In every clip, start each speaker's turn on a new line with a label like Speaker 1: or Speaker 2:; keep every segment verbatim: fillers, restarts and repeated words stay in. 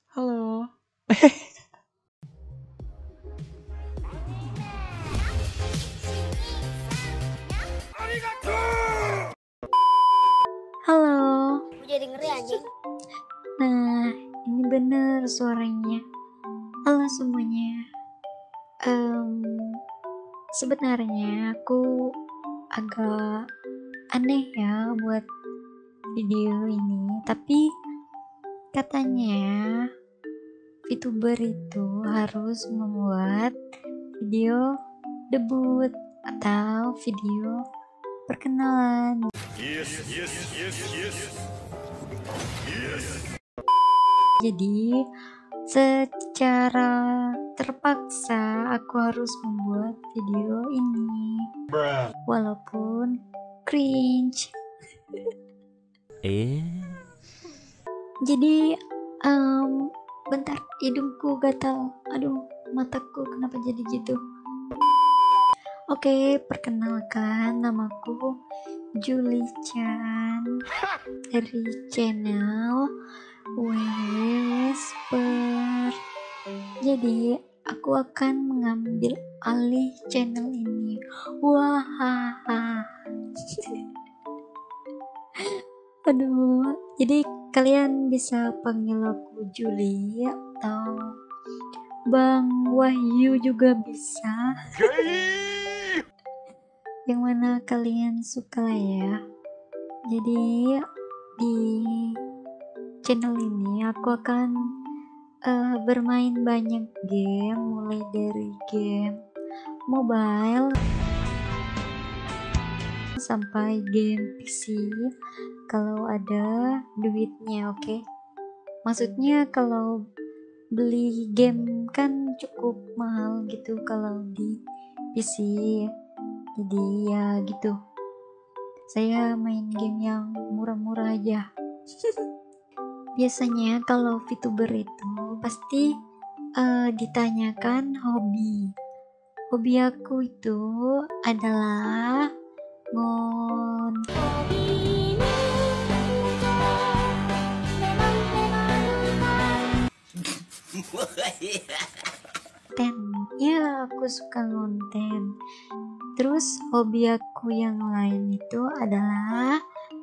Speaker 1: Halo. Halo.
Speaker 2: Jadi ngeri anjing.
Speaker 1: Nah, ini bener suaranya. Halo semuanya. Um, sebenarnya aku agak aneh ya buat video ini, tapi katanya VTuber itu harus membuat video debut atau video perkenalan.
Speaker 3: Yes, yes, yes, yes. Yes.
Speaker 1: Jadi secara terpaksa aku harus membuat video ini.
Speaker 3: Bruh.
Speaker 1: Walaupun cringe.
Speaker 3: Eh?
Speaker 1: Jadi um, bentar, hidungku gatal. Aduh, mataku kenapa jadi gitu. Oke, perkenalkan, namaku Julie Chan dari channel Whisper. Jadi aku akan mengambil alih channel ini. Wah, aduh. Jadi kalian bisa panggil aku Julie atau Bang Wahyu juga bisa. Yang mana kalian suka ya. Jadi di channel ini aku akan uh, bermain banyak game, mulai dari game mobile sampai game P C kalau ada duitnya. Oke, okay? Maksudnya kalau beli game kan cukup mahal gitu kalau di P C, jadi ya gitu, saya main game yang murah-murah aja. Biasanya kalau VTuber itu pasti uh, ditanyakan hobi. Hobi aku itu adalah ngon konten. Ya, aku suka konten. Terus hobi aku yang lain itu adalah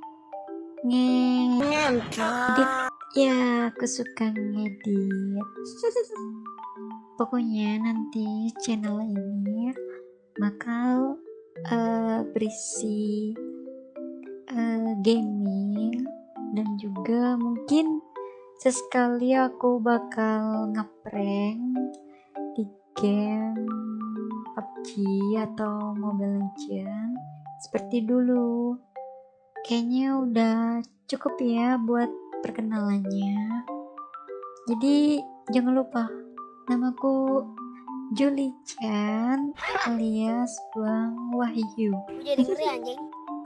Speaker 1: ngedit. Ya, aku suka ngedit. Pokoknya nanti channel ini bakal uh, berisi uh, gaming dan juga mungkin sesekali aku bakal ngeprank di game P U B G atau Mobile Legends seperti dulu. Kayaknya udah cukup ya buat perkenalannya. Jadi jangan lupa, namaku Julie Chan alias Bang Wahyu.
Speaker 2: Jadi ngeri anjing.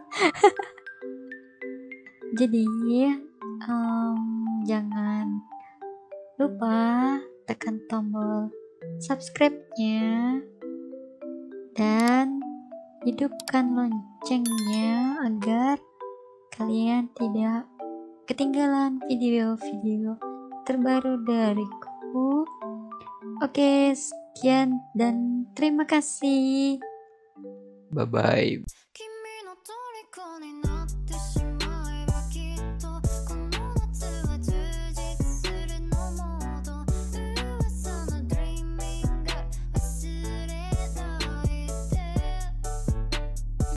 Speaker 1: Jadi um, jangan lupa tekan tombol subscribe-nya dan hidupkan loncengnya agar kalian tidak ketinggalan video-video terbaru dariku. Oke, sekian dan terima kasih.
Speaker 4: Bye bye.